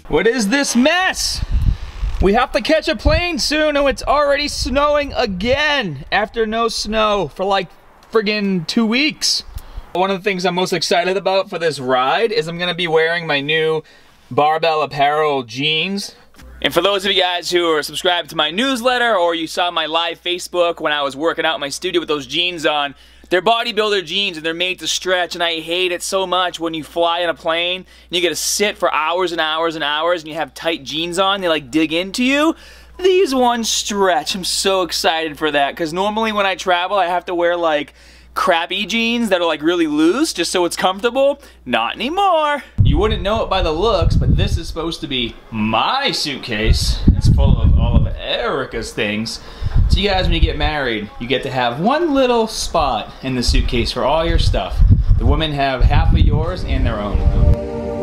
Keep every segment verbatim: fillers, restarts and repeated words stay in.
What is this mess? We have to catch a plane soon and it's already snowing again after no snow for like friggin' two weeks. One of the things I'm most excited about for this ride is I'm gonna be wearing my new Barbell Apparel jeans. And for those of you guys who are subscribed to my newsletter or you saw my live Facebook when I was working out in my studio with those jeans on, they're bodybuilder jeans and they're made to stretch, and I hate it so much when you fly in a plane and you get to sit for hours and hours and hours and you have tight jeans on, they like dig into you. These ones stretch. I'm so excited for that because normally when I travel I have to wear like crappy jeans that are like really loose just so it's comfortable. Not anymore. You wouldn't know it by the looks, but this is supposed to be my suitcase. It's full of all of Erica's things. So you guys, when you get married, you get to have one little spot in the suitcase for all your stuff. The women have half of yours and their own.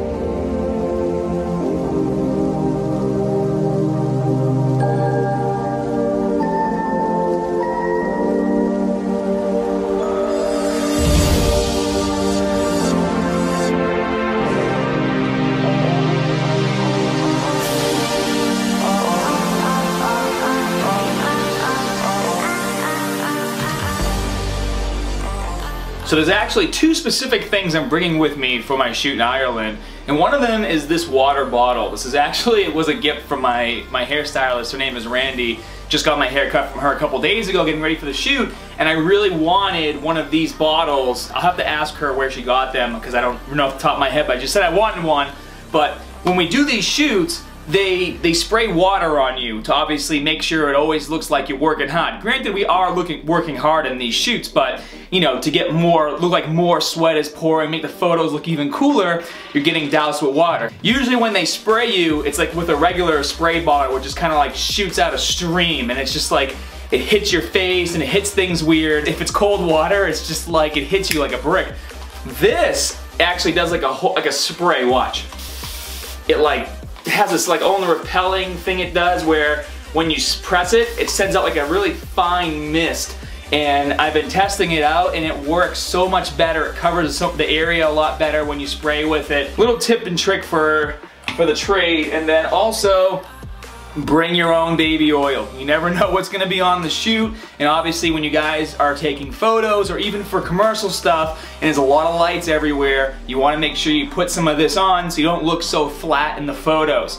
So there's actually two specific things I'm bringing with me for my shoot in Ireland, and one of them is this water bottle. This is actually, it was a gift from my, my hairstylist. Her name is Randy. Just got my hair cut from her a couple days ago getting ready for the shoot, and I really wanted one of these bottles. I'll have to ask her where she got them because I don't know off the top of my head, but I just said I wanted one. But when we do these shoots, They, they spray water on you to obviously make sure it always looks like you're working hard. Granted, we are looking working hard in these shoots, but you know, to get more, look like more sweat is pouring, make the photos look even cooler, you're getting doused with water. Usually when they spray you, it's like with a regular spray bottle, which just kind of like shoots out a stream, and it's just like, it hits your face and it hits things weird. If it's cold water, it's just like, it hits you like a brick. This actually does like a whole, like a spray, watch. It like, It has this like own repelling thing it does where when you press it, it sends out like a really fine mist. And I've been testing it out and it works so much better. It covers the area a lot better when you spray with it. Little tip and trick for, for the trade. And then also, bring your own baby oil. You never know what's gonna be on the shoot, and obviously when you guys are taking photos or even for commercial stuff and there's a lot of lights everywhere, you wanna make sure you put some of this on so you don't look so flat in the photos.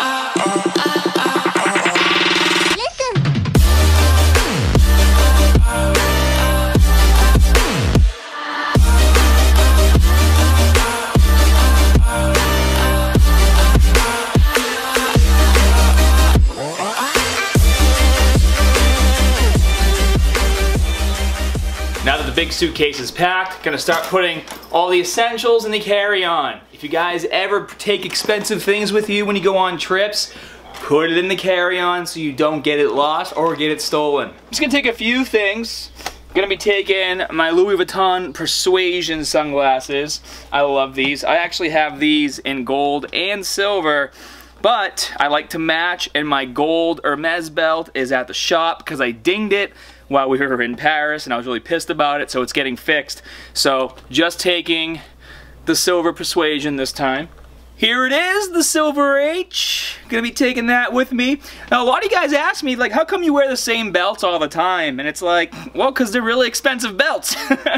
Now that the big suitcase is packed, gonna start putting all the essentials in the carry-on. If you guys ever take expensive things with you when you go on trips, put it in the carry-on so you don't get it lost or get it stolen. I'm just gonna take a few things. I'm gonna be taking my Louis Vuitton Persuasion sunglasses. I love these. I actually have these in gold and silver, but I like to match, and my gold Hermes belt is at the shop because I dinged it while we were in Paris and I was really pissed about it, so it's getting fixed. So just taking the silver Persuasion this time. Here it is, the Silver H. Gonna be taking that with me. Now a lot of you guys ask me, like, how come you wear the same belts all the time? And it's like, well, because they're really expensive belts.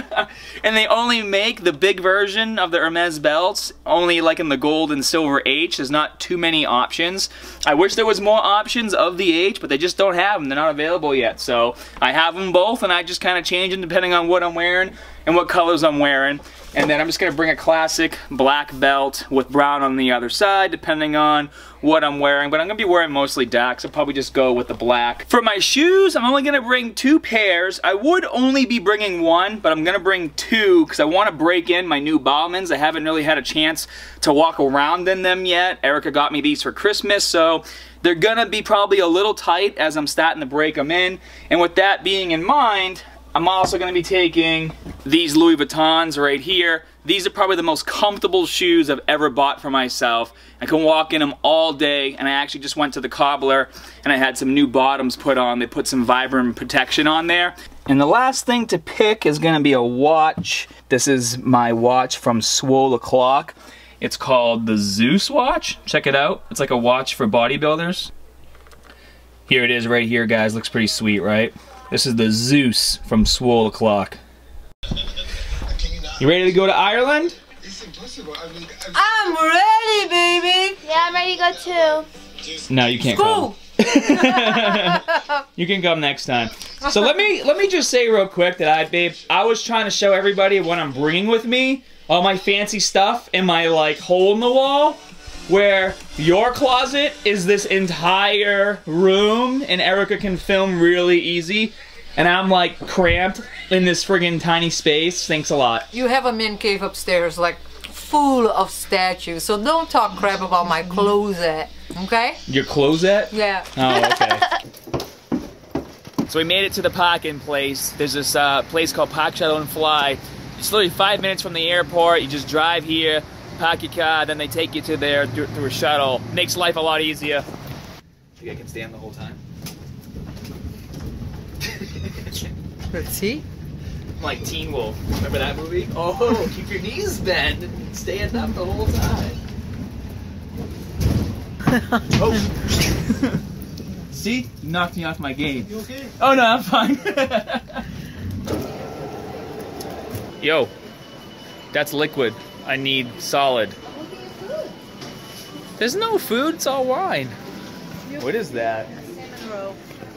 And they only make the big version of the Hermes belts, only like in the gold and silver H. There's not too many options. I wish there was more options of the H, but they just don't have them. They're not available yet. So I have them both, and I just kind of change them depending on what I'm wearing and what colors I'm wearing. And then I'm just gonna bring a classic black belt with brown on the other side, depending on what I'm wearing. But I'm gonna be wearing mostly dark, so I'll probably just go with the black. For my shoes, I'm only gonna bring two pairs. I would only be bringing one, but I'm gonna bring two because I wanna break in my new Balmains. I haven't really had a chance to walk around in them yet. Erica got me these for Christmas, so they're gonna be probably a little tight as I'm starting to break them in. And with that being in mind, I'm also going to be taking these Louis Vuittons right here. These are probably the most comfortable shoes I've ever bought for myself. I can walk in them all day, and I actually just went to the cobbler and I had some new bottoms put on. They put some Vibram protection on there. And the last thing to pick is going to be a watch. This is my watch from Swole O'Clock. It's called the Zeus watch. Check it out. It's like a watch for bodybuilders. Here it is right here, guys. Looks pretty sweet, right? This is the Zeus from Swole O'Clock. You ready to go to Ireland? I'm ready, baby. Yeah, I'm ready to go too. No, you can't School. come. You can come next time. So let me let me just say real quick that I, babe, I was trying to show everybody what I'm bringing with me, all my fancy stuff in my like hole in the wall, where your closet is this entire room, and Erica can film really easy, and I'm like cramped in this friggin' tiny space. Thanks a lot. You have a man cave upstairs, like full of statues. So don't talk crap about my closet, okay? Your closet? Yeah. Oh, okay. So we made it to the parking place. There's this uh, place called Park Shuttle and Fly. It's literally five minutes from the airport. You just drive here, park your car, then they take you to there through, through a shuttle. Makes life a lot easier. Think I can stand the whole time? Let's see. Like Teen Wolf. Remember that movie? Oh, keep your knees bent and stand up the whole time. Oh. See? You knocked me off my game. You okay? Oh no, I'm fine. Yo, that's liquid. I need solid. There's no food, it's all wine. What is that? Salmon roll.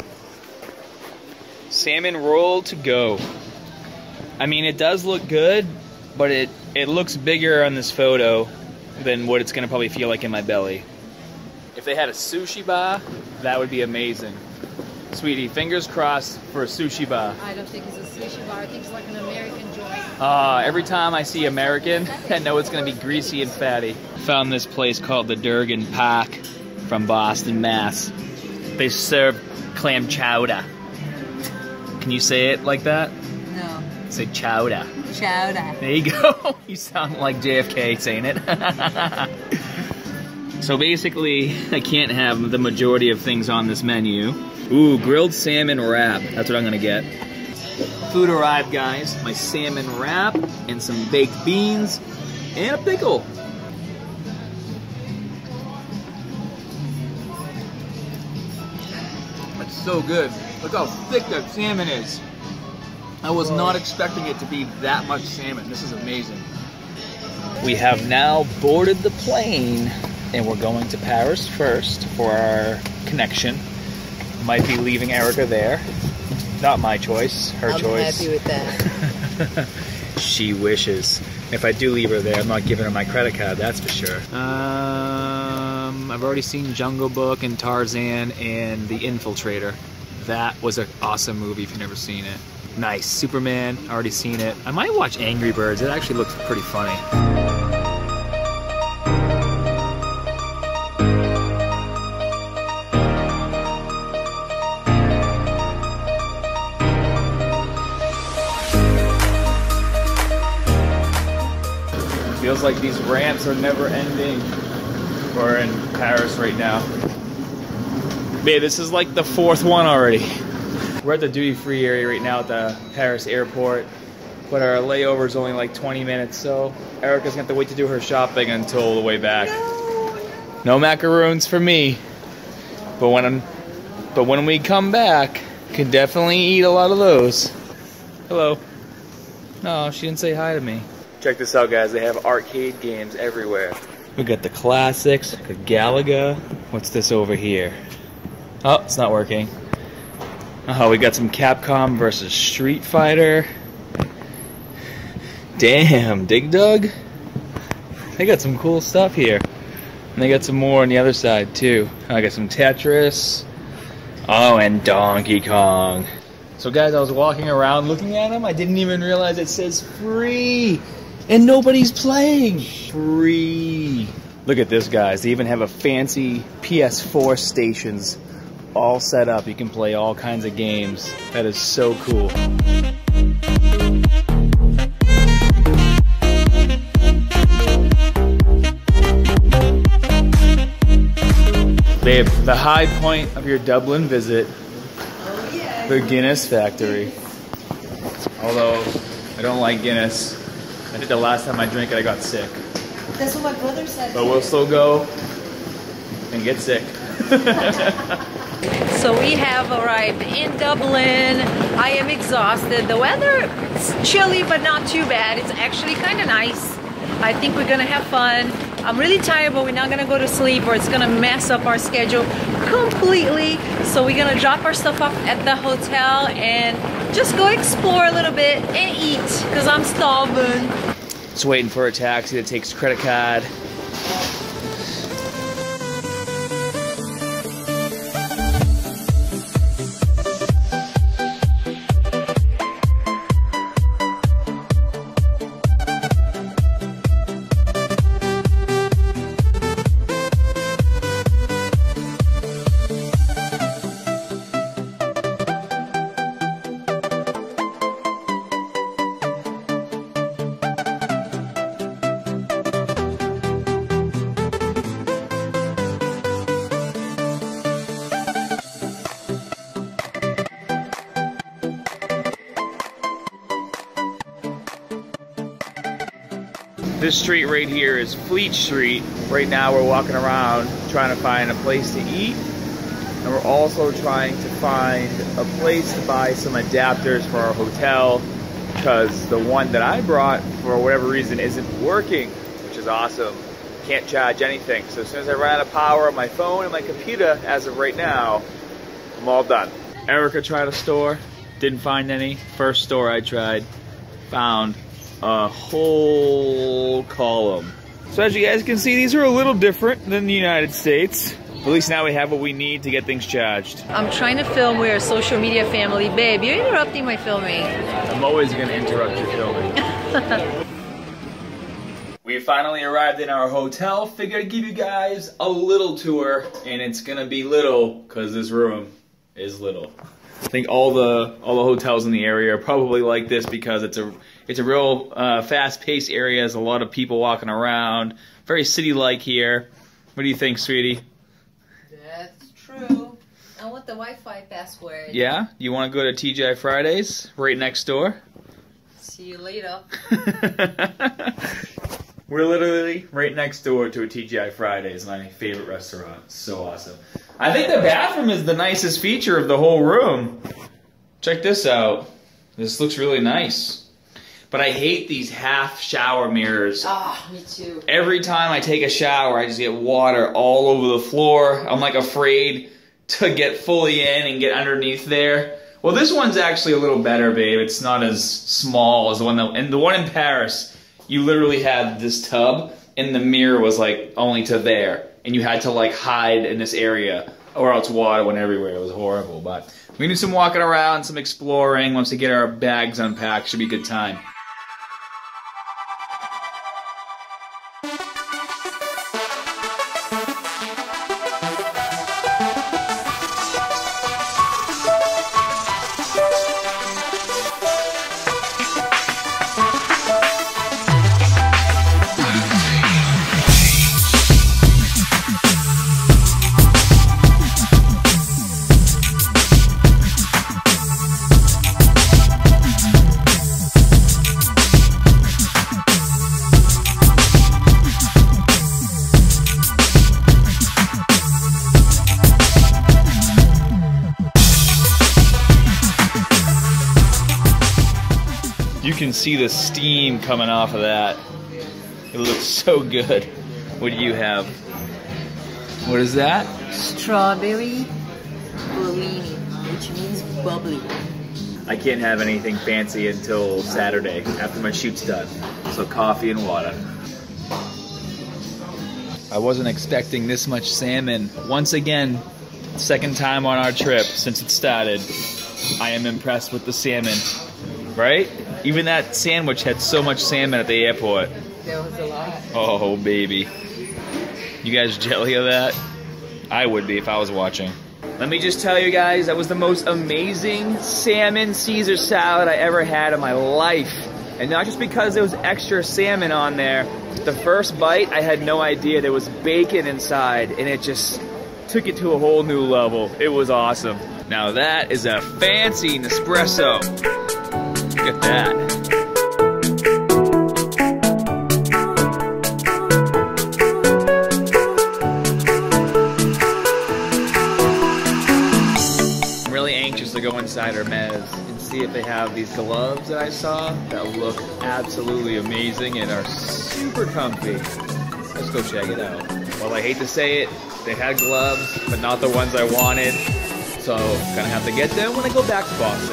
Salmon roll to go. I mean, it does look good, but it, it looks bigger on this photo than what it's gonna probably feel like in my belly. If they had a sushi bar, that would be amazing. Sweetie, fingers crossed for a sushi bar. I don't think it's a sushi bar. I think it's like an American joint. Uh, every time I see American, I know it's gonna be greasy and fatty. Found this place called the Durgan Park from Boston, Mass. They serve clam chowder. Can you say it like that? No. Say chowder. Chowder. There you go. You sound like J F K saying it. So basically, I can't have the majority of things on this menu. Ooh, grilled salmon wrap. That's what I'm gonna get. Food arrived, guys. My salmon wrap and some baked beans and a pickle. It's so good. Look how thick that salmon is. I was not expecting it to be that much salmon. This is amazing. We have now boarded the plane and we're going to Paris first for our connection. Might be leaving Erica there. Not my choice, her I'm choice. happy with that. She wishes. If I do leave her there, I'm not giving her my credit card, that's for sure. Um, I've already seen Jungle Book and Tarzan and The Infiltrator. That was an awesome movie if you've never seen it. Nice. Superman, already seen it. I might watch Angry Birds. It actually looks pretty funny. Feels like these ramps are never ending. We're in Paris right now. Babe, this is like the fourth one already. We're at the duty-free area right now at the Paris airport, but our layover is only like twenty minutes, so Erica's gonna have to wait to do her shopping until the way back. No, no macaroons for me. But when I'm, but when we come back, can definitely eat a lot of those. Hello. No, she didn't say hi to me. Check this out, guys. They have arcade games everywhere. We got the classics, the Galaga. What's this over here? Oh, it's not working. Oh, we got some Capcom versus Street Fighter. Damn, Dig Dug. They got some cool stuff here. And they got some more on the other side, too. I got some Tetris. Oh, and Donkey Kong. So, guys, I was walking around looking at them. I didn't even realize it says free. And nobody's playing. Free. Look at this, guys. They even have a fancy P S four stations all set up. You can play all kinds of games. That is so cool. Babe, the high point of your Dublin visit, the Guinness factory. Although I don't like Guinness. I think the last time I drank it, I got sick. That's what my brother said. But we'll still go and get sick. So we have arrived in Dublin. I am exhausted. The weather is chilly, but not too bad. It's actually kind of nice. I think we're gonna have fun. I'm really tired, but we're not gonna go to sleep or it's gonna mess up our schedule completely. So we're gonna drop our stuff off at the hotel and just go explore a little bit and eat, because I'm starving. Just waiting for a taxi that takes credit card. This street right here is Fleet Street. Right now we're walking around trying to find a place to eat. And we're also trying to find a place to buy some adapters for our hotel, because the one that I brought, for whatever reason, isn't working, which is awesome. Can't charge anything. So as soon as I run out of power on my phone and my computer, as of right now, I'm all done. Erica tried a store, didn't find any. First store I tried, found a whole column. So as you guys can see, these are a little different than the United States. At least now we have what we need to get things charged. I'm trying to film. We're a social media family. Babe, you're interrupting my filming. I'm always gonna interrupt your filming. We finally arrived in our hotel. Figured I'd give you guys a little tour, and it's gonna be little because this room is little. I think all the all the hotels in the area are probably like this because it's a it's a real uh, fast-paced area. There's a lot of people walking around. Very city-like here. What do you think, sweetie? That's true. I want the Wi-Fi password. Yeah? You want to go to T G I Fridays, right next door? See you later. We're literally right next door to a T G I Fridays, my favorite restaurant. So awesome. I think the bathroom is the nicest feature of the whole room. Check this out. This looks really nice. But I hate these half shower mirrors. Ah, oh, me too. Every time I take a shower, I just get water all over the floor. I'm like afraid to get fully in and get underneath there. Well, this one's actually a little better, babe. It's not as small as the one that, and the one in Paris, you literally had this tub and the mirror was like only to there. And you had to like hide in this area or else water went everywhere. It was horrible. But we do some walking around, some exploring. Once we get our bags unpacked, should be a good time. You can see the steam coming off of that. It looks so good. What do you have? What is that? Strawberry Bellini, which means bubbly. I can't have anything fancy until Saturday after my shoot's done. So coffee and water. I wasn't expecting this much salmon. Once again, second time on our trip since it started. I am impressed with the salmon. Right? Even that sandwich had so much salmon at the airport. There was a lot. Oh, baby. You guys jelly of that? I would be if I was watching. Let me just tell you guys, that was the most amazing salmon Caesar salad I ever had in my life. And not just because there was extra salmon on there. The first bite, I had no idea there was bacon inside, and it just took it to a whole new level. It was awesome. Now that is a fancy Nespresso. Look at that. to go inside Hermes and see if they have these gloves that I saw that look absolutely amazing and are super comfy. Let's go check it out. Well, I hate to say it, they had gloves, but not the ones I wanted. So, gonna have to get them when I go back to Boston.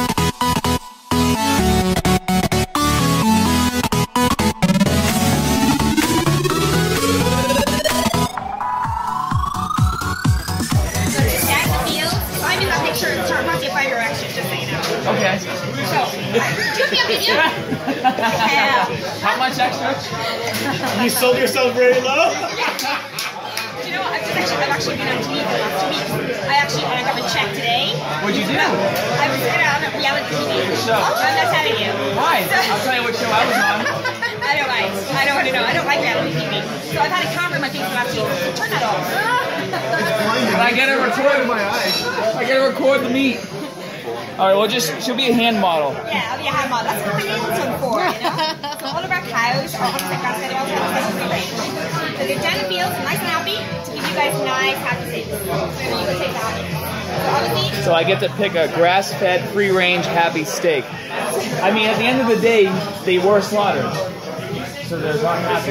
Okay. So, do me a video. Yeah. How much extra? You sold yourself very low? You know, I've actually, I've actually been on T V for the last two weeks. I actually I got my check today. What'd you do? I was on a reality T V. Show. I'm not telling you. Why? I'll tell you what show I was on. I don't like. I don't want to know. I don't like reality T V. So I've had a camera in my face for the last two weeks. Turn that off. But I gotta record my eyes. I gotta record the meat. All right, well, just she'll be a hand model. Yeah, I'll be a hand model. That's what my nails are for, you know. So all of our cows are one hundred percent grass-fed. We also have free range. So they're down in the fields, nice and happy, to give you guys nice, happy steaks. So you can take that. So obviously. So I get to pick a grass-fed, free-range, happy steak. I mean, at the end of the day, they were slaughtered, so they're not happy.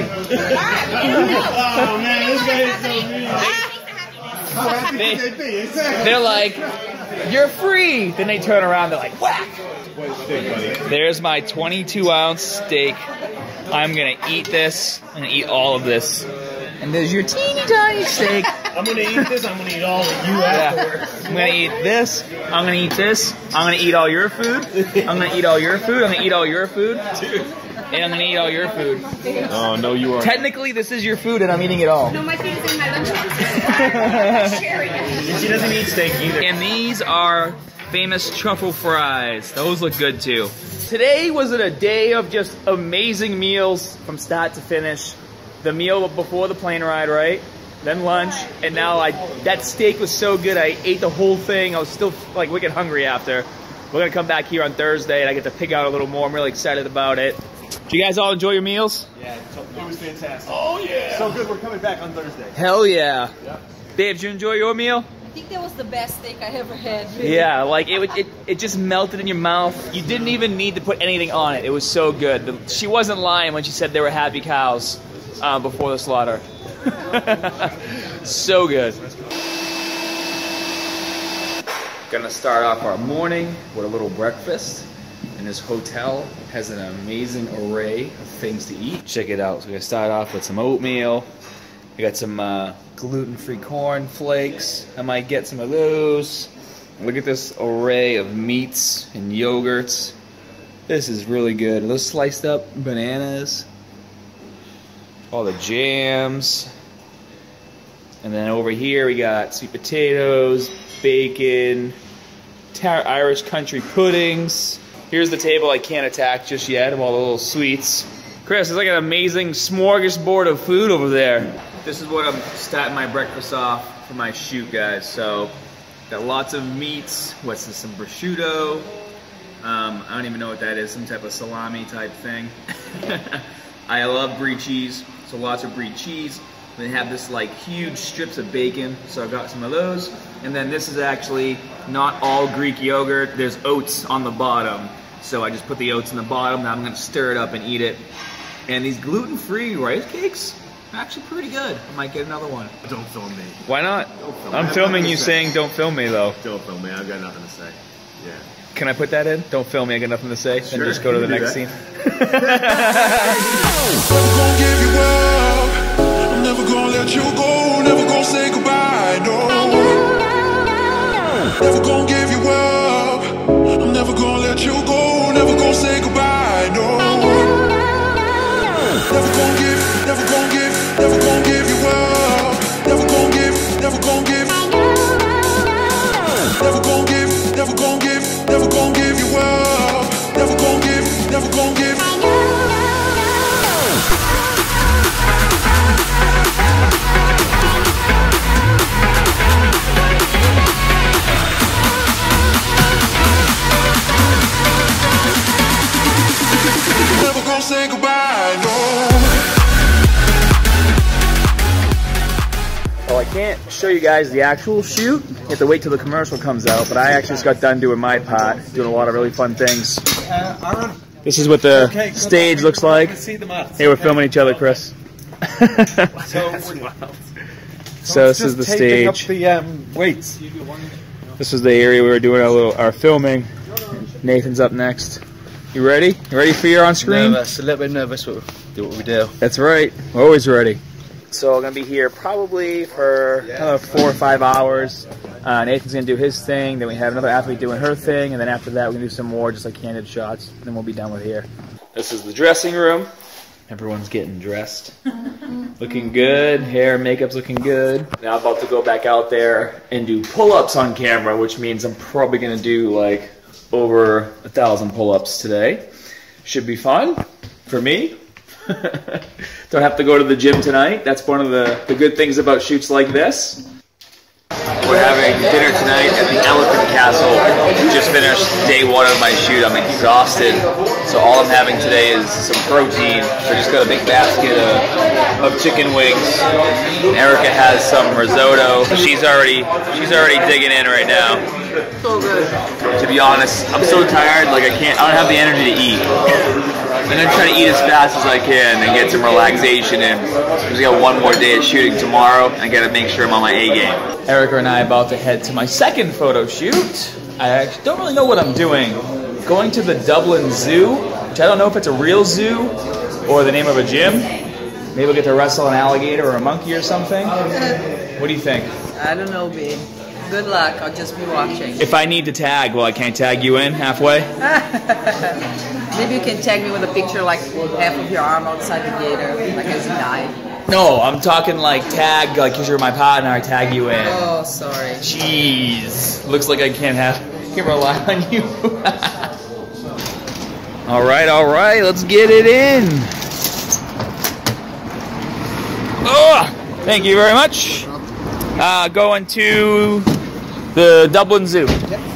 Oh man, this guy is so mean. How happy They, could they be? They're like, you're free. Then they turn around, they're like, whack. There's my twenty-two ounce steak. I'm gonna eat this. I'm gonna eat all of this. And there's your teeny tiny steak. I'm gonna eat this, I'm gonna eat all of you afterwards. Yeah. I'm gonna eat this. I'm gonna eat this. I'm gonna eat all your food. I'm gonna eat all your food. I'm gonna eat all your food. And I'm gonna eat all your food. Oh, no, you are. Technically, this is your food, and I'm eating it all. No, my food is in my lunchbox. Sharing it. She doesn't eat steak either. And these are famous truffle fries. Those look good too. Today was a day of just amazing meals from start to finish. The meal before the plane ride, right? Then lunch, and now I that steak was so good I ate the whole thing. I was still like wicked hungry after. We're gonna come back here on Thursday and I get to pick out a little more. I'm really excited about it. Did you guys all enjoy your meals? Yeah, it was fantastic. Oh yeah. So good, we're coming back on Thursday. Hell yeah. Yep. Babe, did you enjoy your meal? I think that was the best steak I ever had. Really. Yeah, like it, it it just melted in your mouth. You didn't even need to put anything on it. It was so good. The, she wasn't lying when she said they were happy cows uh, before the slaughter. So good. Gonna start off our morning with a little breakfast. And this hotel has an amazing array of things to eat. Check it out. So we're gonna start off with some oatmeal. We got some uh, gluten-free corn flakes. I might get some of those. Look at this array of meats and yogurts. This is really good. Those sliced up bananas. All the jams. And then over here we got sweet potatoes, bacon, Irish country puddings. Here's the table I can't attack just yet of all the little sweets. Chris, it's like an amazing smorgasbord of food over there. This is what I'm starting my breakfast off for my shoot, guys. So, got lots of meats. What's this? Some prosciutto. Um, I don't even know what that is. Some type of salami type thing. I love brie cheese, so lots of brie cheese. They have this like huge strips of bacon, so I got some of those. And then this is actually not all Greek yogurt. There's oats on the bottom. So I just put the oats in the bottom. Now I'm gonna stir it up and eat it. And these gluten-free rice cakes are actually pretty good. I might get another one. Don't film me. Why not? Don't film I'm me. filming you saying don't film me though. Don't film me, I've got nothing to say. Yeah. Can I put that in? Don't film me, I got nothing to say. Sure, and just go to the you can next do scene. Never gonna give you up. I'm never gonna let you go. Never gonna say goodbye. No. Never gonna give you up. I'm never gonna let you go. Never gonna say goodbye. No. Never gonna give. Never gonna give. Never gonna give you up. Never gonna give. Never gonna give. Never gonna give. Never gonna give. Never gonna give you up. Never gonna give. Never gonna give. Never gonna say goodbye, no. can't show you guys the actual shoot. You have to wait till the commercial comes out, but I actually just got done doing my part, doing a lot of really fun things. Uh, Aaron. This is what the Okay, stage looks like. See the mat. Hey, we're filming each other, Chris. So, So this is the taking stage. Up the um, weights. This is the area we were doing our little our filming. Nathan's up next. You ready? You ready for your on screen? Nervous, a little bit nervous. We'll do what we do. That's right. We're always ready. So I'm gonna be here probably for another four or five hours. Uh, Nathan's gonna do his thing. Then we have another athlete doing her thing, and then after that we're gonna do some more, just like candid shots. Then we'll be done with here. This is the dressing room. Everyone's getting dressed. Looking good. Hair and makeup's looking good. Now I'm about to go back out there and do pull-ups on camera, which means I'm probably gonna do like over a thousand pull-ups today. Should be fun for me. Don't have to go to the gym tonight. That's one of the, the good things about shoots like this. We're having dinner tonight at the Elephant Castle. Just finished day one of my shoot. I'm exhausted. So all I'm having today is some protein. So I just got a big basket of, of chicken wings. Erica has some risotto. She's already she's already digging in right now. So good. To be honest, I'm so tired, like I can't I don't have the energy to eat. I'm gonna try to eat as fast as I can and get some relaxation in. We got one more day of shooting tomorrow, and I gotta make sure I'm on my A game. Erica and I are about to head to my second photo shoot. I actually don't really know what I'm doing. Going to the Dublin Zoo, which I don't know if it's a real zoo or the name of a gym. Maybe we'll get to wrestle an alligator or a monkey or something. What do you think? I don't know, babe. Good luck. I'll just be watching. If I need to tag, well, I can't tag you in halfway? Maybe you can tag me with a picture like half of your arm outside the gator, like as you died. No, I'm talking like tag, like because you're my partner, I tag you in. Oh, sorry. Jeez. Looks like I can't have, can't rely on you. all right, all right, let's get it in. Oh, thank you very much. Uh, going to the Dublin Zoo.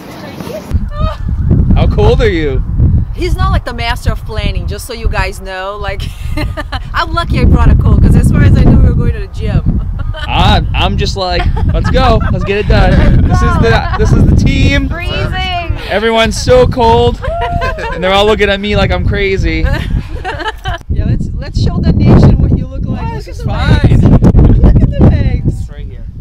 How cold are you? He's not like the master of planning, just so you guys know. Like, I'm lucky I brought a coat, because as far as I knew, we were going to the gym. I, I'm just like, let's go, let's get it done. This is the this is the team. Freezing. Everyone's so cold, and they're all looking at me like I'm crazy. Yeah, let's let's show the nation what you look like. Oh, Look this at is the fine. legs. Look at the legs. It's right here.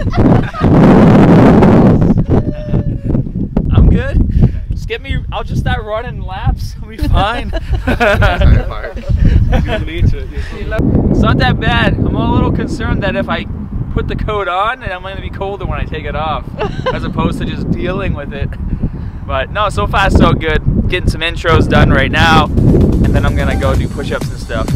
I'm good. Just get me. I'll just start running laps. I'll be fine. It's not that bad. I'm a little concerned that if I put the coat on, and I'm going to be colder when I take it off, as opposed to just dealing with it. But no, so far so good. Getting some intros done right now, and then I'm going to go do push-ups and stuff.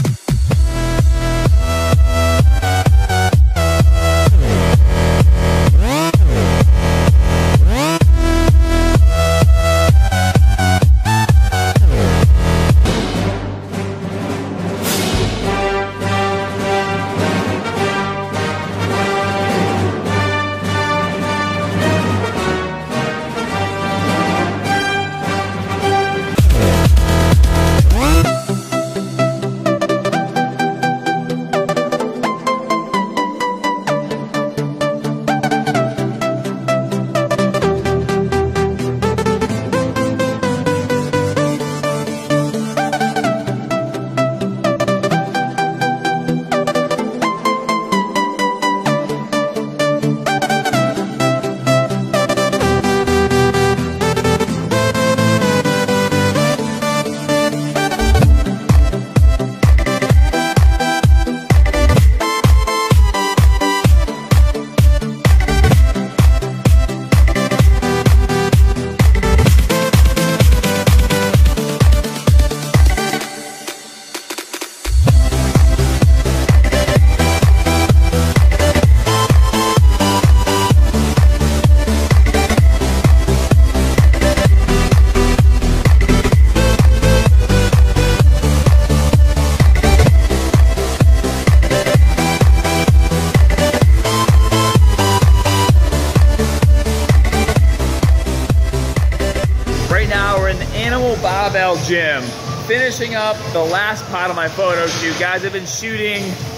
Barbell Gym. Finishing up the last part of my photo shoot. Guys, I've been shooting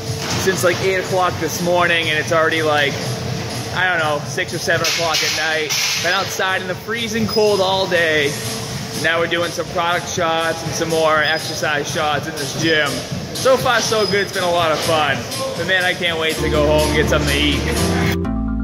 since like eight o'clock this morning, and it's already like, I don't know, six or seven o'clock at night. Been outside in the freezing cold all day. Now we're doing some product shots and some more exercise shots in this gym. So far so good, it's been a lot of fun. But man, I can't wait to go home and get something to eat.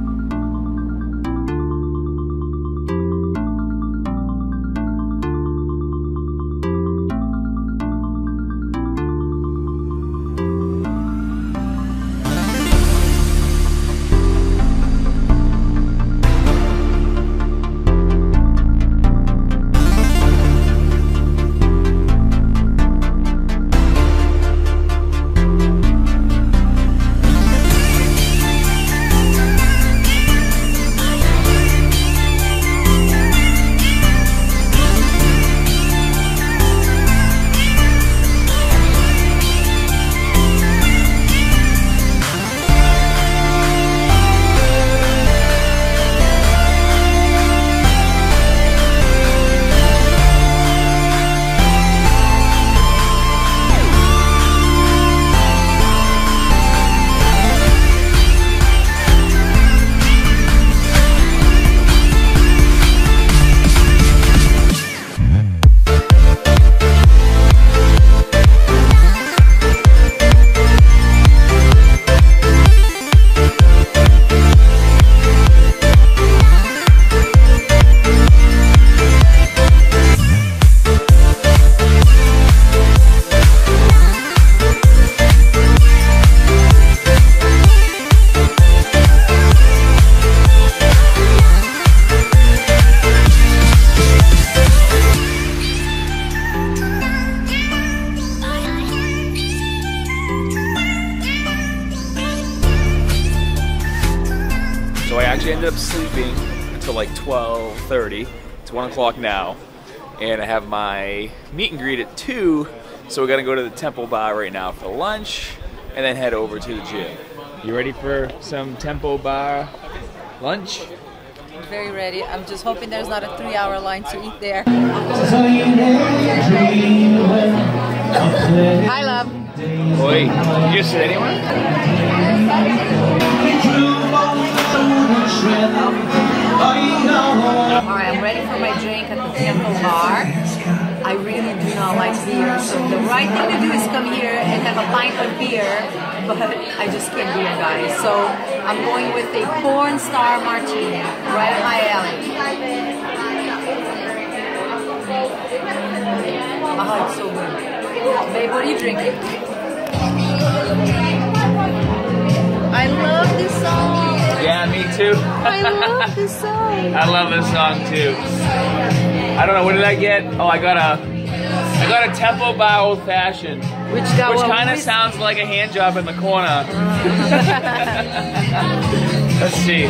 So I actually ended up sleeping until like twelve thirty. It's one o'clock now, and I have my meet and greet at two. So we're gonna go to the Temple Bar right now for lunch, and then head over to the gym. You ready for some Temple Bar lunch? I'm very ready. I'm just hoping there's not a three-hour line to eat there. Hi, love. Oi, you just sit anywhere? Alright, I'm ready for my drink at the Temple Bar. I really do not like beer, so the right thing to do is come here and have a pint of beer, but I just can't do it, guys. So I'm going with a Porn Star Martini, right up my alley. Oh, it's so good. Babe, what are you drinking? I love this song. Yeah, me too. I love this song. I love this song too. I don't know, what did I get? Oh, I got a, I got a Temple Bar Old Fashioned, which, got which kind of whis- sounds like a hand job in the corner. Let's see.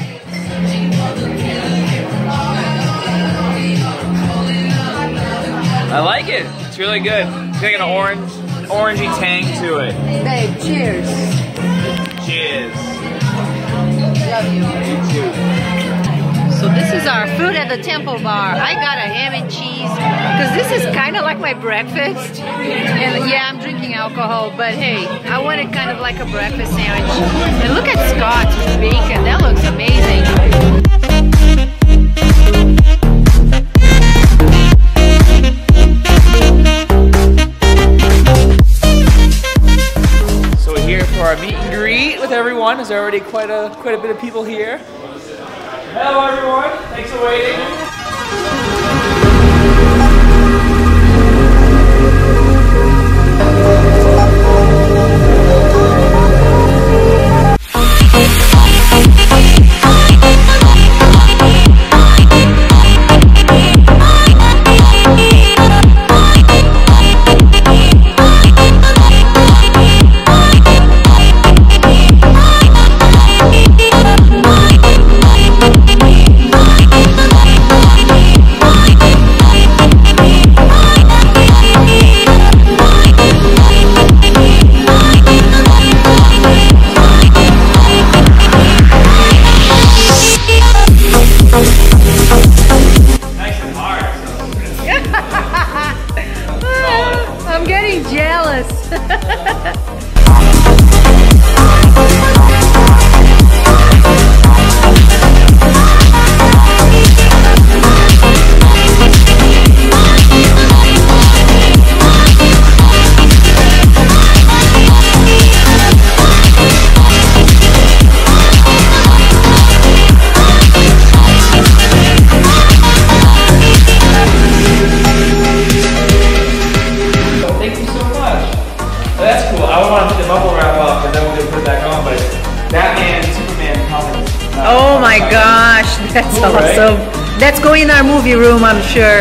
I like it. It's really good. It's got like an orange, orangey tang to it. Babe, cheers. Cheers. Love you. You too. So this is our food at the Temple Bar. I got a ham and cheese because this is kind of like my breakfast. And yeah, I'm drinking alcohol, but hey, I wanted kind of like a breakfast sandwich. And look at Scott's with bacon. That looks amazing. So we're here for our meet and greet with everyone. There's already quite a quite a bit of people here. Hello everyone, thanks for waiting. Oh my gosh, that's Cool, right? awesome. That's going in our movie room, I'm sure.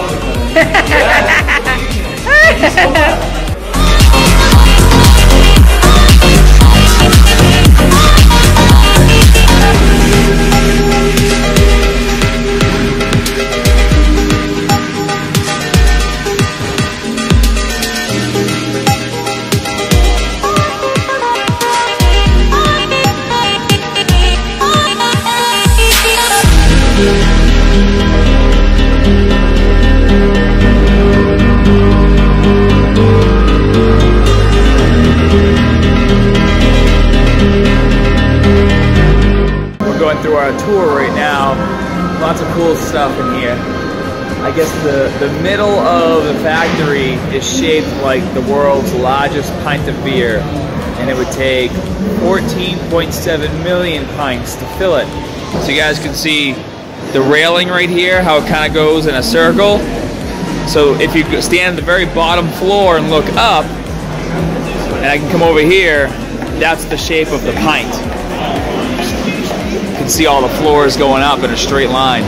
Through our tour right now. Lots of cool stuff in here. I guess the, the middle of the factory is shaped like the world's largest pint of beer, and it would take fourteen point seven million pints to fill it. So you guys can see the railing right here, how it kind of goes in a circle. So if you stand at the very bottom floor and look up, and I can come over here, that's the shape of the pint. You can see all the floors going up in a straight line.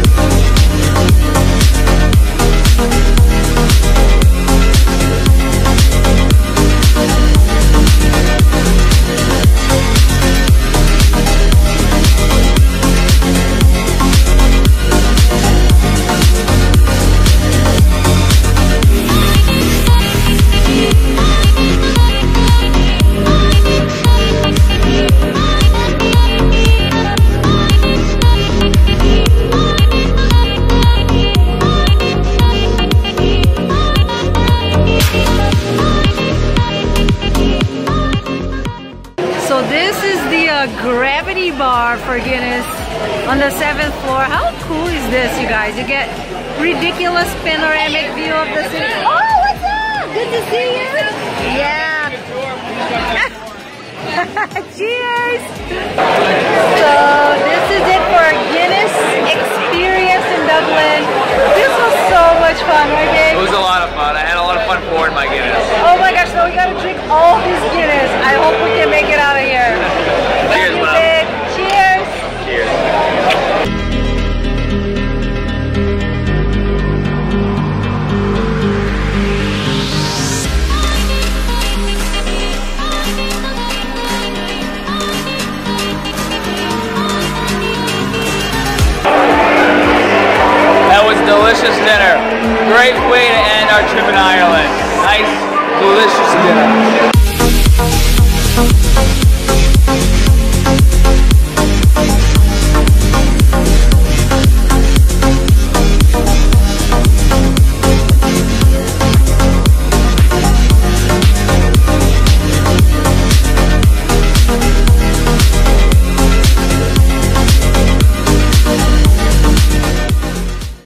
Gravity bar for Guinness on the seventh floor. How cool is this, you guys? You get ridiculous panoramic view of the city. Oh, what's up? Good to see you. Yeah. Cheers. So this is it for Guinness experience in Dublin. This was so much fun, right, babe? It was a lot of fun. I had a lot of fun pouring my Guinness. Oh my gosh, so we gotta drink all this Guinness. I hope we can make it out of here. Cheers, Mom. Cheers. Cheers. That was a delicious dinner. Great way to end our trip in Ireland. Nice, delicious dinner.